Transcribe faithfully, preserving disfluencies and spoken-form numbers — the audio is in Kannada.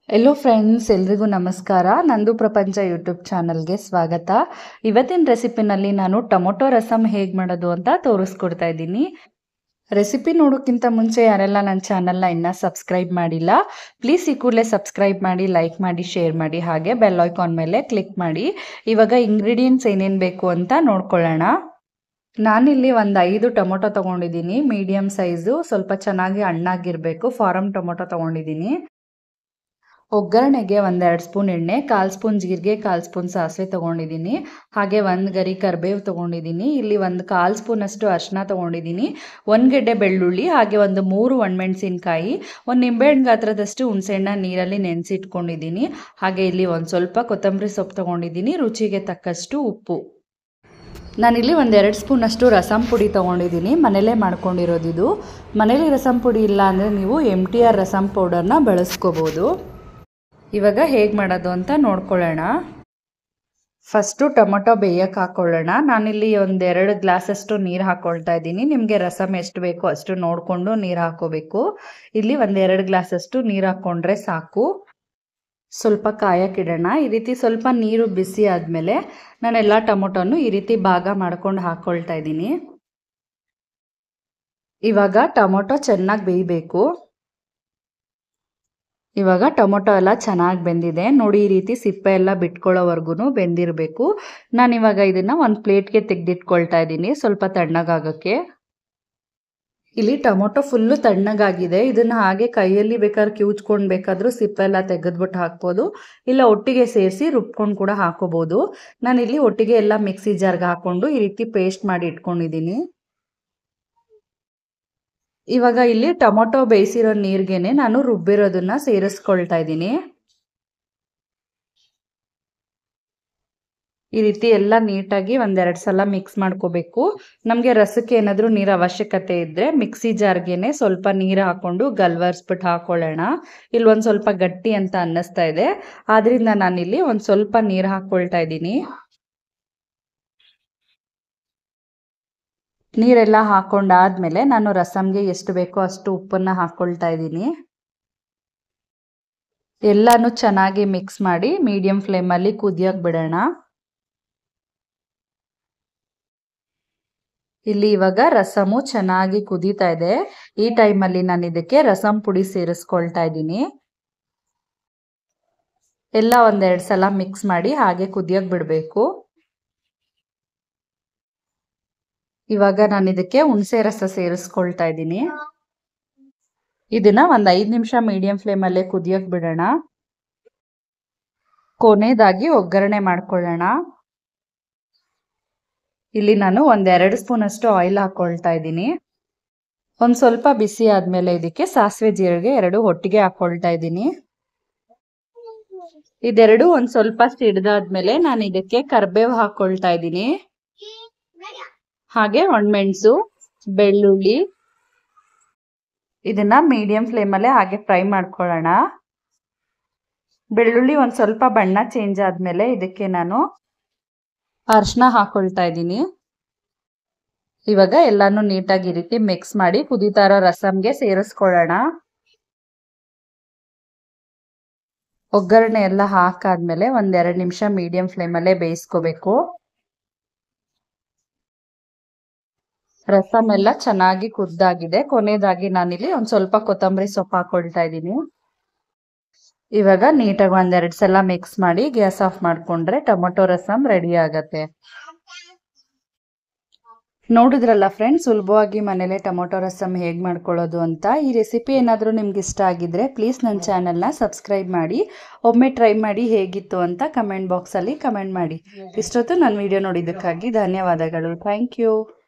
ಹೆಲೋ ಫ್ರೆಂಡ್ಸ್, ಎಲ್ರಿಗೂ ನಮಸ್ಕಾರ. ನಂದು ಪ್ರಪಂಚ ಯೂಟ್ಯೂಬ್ ಚಾನಲ್ಗೆ ಸ್ವಾಗತ. ಇವತ್ತಿನ ರೆಸಿಪಿನಲ್ಲಿ ನಾನು ಟೊಮೊಟೊ ರಸಮ್ ಹೇಗೆ ಮಾಡೋದು ಅಂತ ತೋರಿಸ್ಕೊಡ್ತಾ ಇದ್ದೀನಿ. ರೆಸಿಪಿ ನೋಡೋಕ್ಕಿಂತ ಮುಂಚೆ ಯಾರೆಲ್ಲ ನನ್ನ ಚಾನಲ್ನ ಇನ್ನೂ ಸಬ್ಸ್ಕ್ರೈಬ್ ಮಾಡಿಲ್ಲ, ಪ್ಲೀಸ್ ಈ ಕೂಡಲೇ ಸಬ್ಸ್ಕ್ರೈಬ್ ಮಾಡಿ, ಲೈಕ್ ಮಾಡಿ, ಶೇರ್ ಮಾಡಿ, ಹಾಗೆ ಬೆಲ್ ಐಕಾನ್ ಮೇಲೆ ಕ್ಲಿಕ್ ಮಾಡಿ. ಇವಾಗ ಇಂಗ್ರೀಡಿಯೆಂಟ್ಸ್ ಏನೇನು ಬೇಕು ಅಂತ ನೋಡ್ಕೊಳ್ಳೋಣ. ನಾನಿಲ್ಲಿ ಒಂದು ಐದು ಟೊಮೊಟೊ ತೊಗೊಂಡಿದ್ದೀನಿ, ಮೀಡಿಯಮ್ ಸೈಜು, ಸ್ವಲ್ಪ ಚೆನ್ನಾಗಿ ಹಣ್ಣಾಗಿರಬೇಕು. ಫಾರಮ್ ಟೊಮೊಟೊ ತೊಗೊಂಡಿದ್ದೀನಿ. ಒಗ್ಗರಣೆಗೆ ಒಂದೆರಡು ಸ್ಪೂನ್ ಎಣ್ಣೆ, ಕಾಲು ಸ್ಪೂನ್ ಜೀರಿಗೆ, ಕಾಲು ಸ್ಪೂನ್ ಸಾಸಿವೆ ತೊಗೊಂಡಿದ್ದೀನಿ. ಹಾಗೆ ಒಂದು ಗರಿ ಕರಿಬೇವು ತೊಗೊಂಡಿದ್ದೀನಿ. ಇಲ್ಲಿ ಒಂದು ಕಾಲು ಸ್ಪೂನಷ್ಟು ಅರಿಶಿನ ತೊಗೊಂಡಿದ್ದೀನಿ, ಒಂದು ಗೆಡ್ಡೆ ಬೆಳ್ಳುಳ್ಳಿ, ಹಾಗೆ ಒಂದು ಮೂರು ಒಣಮೆಣಸಿನ್ಕಾಯಿ, ಒಂದು ನಿಂಬೆಹಣ್ಣು ಗಾತ್ರದಷ್ಟು ಹುಣಸೆಹಣ್ಣ ನೀರಲ್ಲಿ ನೆನೆಸಿಟ್ಕೊಂಡಿದ್ದೀನಿ. ಹಾಗೆ ಇಲ್ಲಿ ಒಂದು ಸ್ವಲ್ಪ ಕೊತ್ತಂಬರಿ ಸೊಪ್ಪು ತೊಗೊಂಡಿದ್ದೀನಿ, ರುಚಿಗೆ ತಕ್ಕಷ್ಟು ಉಪ್ಪು. ನಾನಿಲ್ಲಿ ಒಂದೆರಡು ಸ್ಪೂನಷ್ಟು ರಸಮ್ ಪುಡಿ ತೊಗೊಂಡಿದ್ದೀನಿ, ಮನೇಲೇ ಮಾಡ್ಕೊಂಡಿರೋದಿದು. ಮನೇಲಿ ರಸಮ್ ಪುಡಿ ಇಲ್ಲ ಅಂದರೆ ನೀವು ಎಮ್ ಟಿ ಆರ್ ರಸಮ್ ಪೌಡರ್ನ ಬಳಸ್ಕೋಬೋದು. ಇವಾಗ ಹೇಗೆ ಮಾಡೋದು ಅಂತ ನೋಡ್ಕೊಳ್ಳೋಣ. ಫಸ್ಟು ಟೊಮೊಟೊ ಬೇಯಕ್ಕೆ ಹಾಕ್ಕೊಳ್ಳೋಣ. ನಾನಿಲ್ಲಿ ಒಂದೆರಡು ಗ್ಲಾಸಷ್ಟು ನೀರು ಹಾಕ್ಕೊಳ್ತಾ ಇದ್ದೀನಿ. ನಿಮಗೆ ರಸಮ್ ಎಷ್ಟು ಬೇಕೋ ಅಷ್ಟು ನೋಡಿಕೊಂಡು ನೀರು ಹಾಕ್ಕೋಬೇಕು. ಇಲ್ಲಿ ಒಂದೆರಡು ಗ್ಲಾಸಷ್ಟು ನೀರು ಹಾಕ್ಕೊಂಡ್ರೆ ಸಾಕು. ಸ್ವಲ್ಪ ಕಾಯಕ್ಕಿಡೋಣ. ಈ ರೀತಿ ಸ್ವಲ್ಪ ನೀರು ಬಿಸಿ ಆದಮೇಲೆ ನಾನೆಲ್ಲ ಟೊಮೊಟೊನು ಈ ರೀತಿ ಭಾಗ ಮಾಡ್ಕೊಂಡು ಹಾಕ್ಕೊಳ್ತಾ ಇದ್ದೀನಿ. ಇವಾಗ ಟೊಮೊಟೊ ಚೆನ್ನಾಗಿ ಬೇಯಬೇಕು. ಇವಾಗ ಟೊಮೊಟೊ ಎಲ್ಲ ಚೆನ್ನಾಗಿ ಬೆಂದಿದೆ ನೋಡಿ. ಈ ರೀತಿ ಸಿಪ್ಪೆ ಎಲ್ಲ ಬಿಟ್ಕೊಳ್ಳೋವರೆಗೂ ಬೆಂದಿರಬೇಕು. ನಾನಿವಾಗ ಇದನ್ನು ಒಂದು ಪ್ಲೇಟ್ಗೆ ತೆಗೆದಿಟ್ಕೊಳ್ತಾ ಇದ್ದೀನಿ, ಸ್ವಲ್ಪ ತಣ್ಣಗಾಗೋಕ್ಕೆ. ಇಲ್ಲಿ ಟೊಮೊಟೊ ಫುಲ್ಲು ತಣ್ಣಗಾಗಿದೆ. ಇದನ್ನು ಹಾಗೆ ಕೈಯಲ್ಲಿ ಬೇಕಾದ್ರೆ ಕಿವುಚ್ಕೊಂಡು ಬೇಕಾದರೂ ಸಿಪ್ಪೆ ಎಲ್ಲ ತೆಗೆದ್ಬಿಟ್ಟು ಹಾಕ್ಬೋದು, ಇಲ್ಲ ಒಟ್ಟಿಗೆ ಸೇರಿಸಿ ರುಬ್ಕೊಂಡು ಕೂಡ ಹಾಕೋಬೋದು. ನಾನಿಲ್ಲಿ ಒಟ್ಟಿಗೆ ಎಲ್ಲ ಮಿಕ್ಸಿ ಜಾರ್ಗೆ ಹಾಕ್ಕೊಂಡು ಈ ರೀತಿ ಪೇಸ್ಟ್ ಮಾಡಿ ಇಟ್ಕೊಂಡಿದ್ದೀನಿ. ಇವಾಗ ಇಲ್ಲಿ ಟೊಮೊಟೊ ಬೇಯಿಸಿರೋ ನೀರಿಗೆನೆ ನಾನು ರುಬ್ಬಿರೋದನ್ನ ಸೇರಿಸ್ಕೊಳ್ತಾ ಇದ್ದೀನಿ. ಈ ರೀತಿ ಎಲ್ಲ ನೀಟಾಗಿ ಒಂದೆರಡು ಸಲ ಮಿಕ್ಸ್ ಮಾಡ್ಕೋಬೇಕು. ನಮಗೆ ರಸಕ್ಕೆ ಏನಾದರೂ ನೀರು ಅವಶ್ಯಕತೆ ಇದ್ದರೆ ಮಿಕ್ಸಿ ಜಾರ್ಗೆನೆ ಸ್ವಲ್ಪ ನೀರು ಹಾಕ್ಕೊಂಡು ಗಲ್ವರ್ಸ್ಬಿಟ್ಟು ಹಾಕೊಳ್ಳೋಣ. ಇಲ್ಲಿ ಒಂದು ಸ್ವಲ್ಪ ಗಟ್ಟಿ ಅಂತ ಅನ್ನಿಸ್ತಾ ಇದೆ, ಆದ್ರಿಂದ ನಾನಿಲ್ಲಿ ಒಂದು ಸ್ವಲ್ಪ ನೀರು ಹಾಕ್ಕೊಳ್ತಾ ಇದ್ದೀನಿ. ನೀರೆಲ್ಲ ಹಾಕೊಂಡಾದ್ಮೇಲೆ ನಾನು ರಸಮ್ಗೆ ಎಷ್ಟು ಬೇಕೋ ಅಷ್ಟು ಉಪ್ಪನ್ನು ಹಾಕ್ಕೊಳ್ತಾ ಇದ್ದೀನಿ. ಎಲ್ಲಾನು ಚೆನ್ನಾಗಿ ಮಿಕ್ಸ್ ಮಾಡಿ ಮೀಡಿಯಂ ಫ್ಲೇಮಲ್ಲಿ ಕುದಿಯೋಕೆ ಬಿಡೋಣ. ಇಲ್ಲಿ ಇವಾಗ ರಸಮು ಚೆನ್ನಾಗಿ ಕುದೀತಾ ಇದೆ. ಈ ಟೈಮಲ್ಲಿ ನಾನು ಇದಕ್ಕೆ ರಸಮ್ ಪುಡಿ ಸೇರಿಸ್ಕೊಳ್ತಾ ಇದ್ದೀನಿ. ಎಲ್ಲ ಒಂದೆರಡು ಸಲ ಮಿಕ್ಸ್ ಮಾಡಿ ಹಾಗೆ ಕುದಿಯೋಕೆ ಬಿಡಬೇಕು. ಇವಾಗ ನಾನು ಇದಕ್ಕೆ ಹುಣಸೆ ರಸ ಸೇರಿಸ್ಕೊಳ್ತಾ ಇದ್ದೀನಿ. ಇದನ್ನ ಒಂದು ಐದು ನಿಮಿಷ ಮೀಡಿಯಂ ಫ್ಲೇಮಲ್ಲೇ ಕುದಿಯೋಕೆ ಬಿಡೋಣ. ಕೊನೆಯದಾಗಿ ಒಗ್ಗರಣೆ ಮಾಡ್ಕೊಳ್ಳೋಣ. ಇಲ್ಲಿ ನಾನು ಒಂದೆರಡು ಸ್ಪೂನ್ ಅಷ್ಟು ಆಯಿಲ್ ಹಾಕೊಳ್ತಾ ಇದ್ದೀನಿ. ಒಂದು ಸ್ವಲ್ಪ ಬಿಸಿ ಆದ್ಮೇಲೆ ಇದಕ್ಕೆ ಸಾಸಿವೆ ಜೀರಿಗೆ ಎರಡು ಒಟ್ಟಿಗೆ ಹಾಕೊಳ್ತಾ ಇದ್ದೀನಿ. ಇದೆರಡು ಒಂದು ಸ್ವಲ್ಪ ಸಿಡ್ದಾದ್ಮೇಲೆ ನಾನು ಇದಕ್ಕೆ ಕರಿಬೇವು ಹಾಕೊಳ್ತಾ ಇದ್ದೀನಿ. ಹಾಗೆ ಒಣಮೆಣಸು, ಬೆಳ್ಳುಳ್ಳಿ, ಇದನ್ನ ಮೀಡಿಯಂ ಫ್ಲೇಮಲ್ಲೇ ಹಾಗೆ ಫ್ರೈ ಮಾಡ್ಕೊಳ್ಳೋಣ. ಬೆಳ್ಳುಳ್ಳಿ ಒಂದು ಸ್ವಲ್ಪ ಬಣ್ಣ ಚೇಂಜ್ ಆದ್ಮೇಲೆ ಇದಕ್ಕೆ ನಾನು ಅರಿಶಿನ ಹಾಕೊಳ್ತಾ ಇದ್ದೀನಿ. ಇವಾಗ ಎಲ್ಲಾನು ನೀಟಾಗಿ ಈ ರೀತಿ ಮಿಕ್ಸ್ ಮಾಡಿ ಕುದೀತಾ ಇರೋ ರಸಮ್ಗೆ ಸೇರಿಸ್ಕೊಳ್ಳೋಣ. ಒಗ್ಗರಣೆ ಎಲ್ಲ ಹಾಕಾದ್ಮೇಲೆ ಒಂದೆರಡು ನಿಮಿಷ ಮೀಡಿಯಂ ಫ್ಲೇಮಲ್ಲೇ ಬೇಯಿಸ್ಕೋಬೇಕು. ರಸಮ್ ಎಲ್ಲ ಚೆನ್ನಾಗಿ ಕುದ್ದಾಗಿದೆ. ಕೊನೆಯದಾಗಿ ನಾನಿಲ್ಲಿ ಒಂದು ಸ್ವಲ್ಪ ಕೊತ್ತಂಬರಿ ಸೊಪ್ಪು ಹಾಕೊಳ್ತಾ ಇದ್ದೀನಿ. ಇವಾಗ ನೀಟಾಗಿ ಒಂದೆರಡು ಸಲ ಮಿಕ್ಸ್ ಮಾಡಿ ಗ್ಯಾಸ್ ಆಫ್ ಮಾಡಿಕೊಂಡ್ರೆ ಟೊಮೊಟೊ ರಸಮ್ ರೆಡಿ ಆಗತ್ತೆ. ನೋಡಿದ್ರಲ್ಲ ಫ್ರೆಂಡ್ಸ್, ಸುಲಭವಾಗಿ ಮನೇಲೆ ಟೊಮೊಟೊ ರಸಮ್ ಹೇಗೆ ಮಾಡ್ಕೊಳ್ಳೋದು ಅಂತ. ಈ ರೆಸಿಪಿ ಏನಾದರೂ ನಿಮ್ಗೆ ಇಷ್ಟ ಆಗಿದ್ರೆ ಪ್ಲೀಸ್ ನನ್ನ ಚಾನಲ್ನ ಸಬ್ಸ್ಕ್ರೈಬ್ ಮಾಡಿ, ಒಮ್ಮೆ ಟ್ರೈ ಮಾಡಿ ಹೇಗಿತ್ತು ಅಂತ ಕಮೆಂಟ್ ಬಾಕ್ಸಲ್ಲಿ ಕಮೆಂಟ್ ಮಾಡಿ. ಇಷ್ಟೊತ್ತು ನನ್ನ ವಿಡಿಯೋ ನೋಡಿದ್ದಕ್ಕಾಗಿ ಧನ್ಯವಾದಗಳು. Thank you.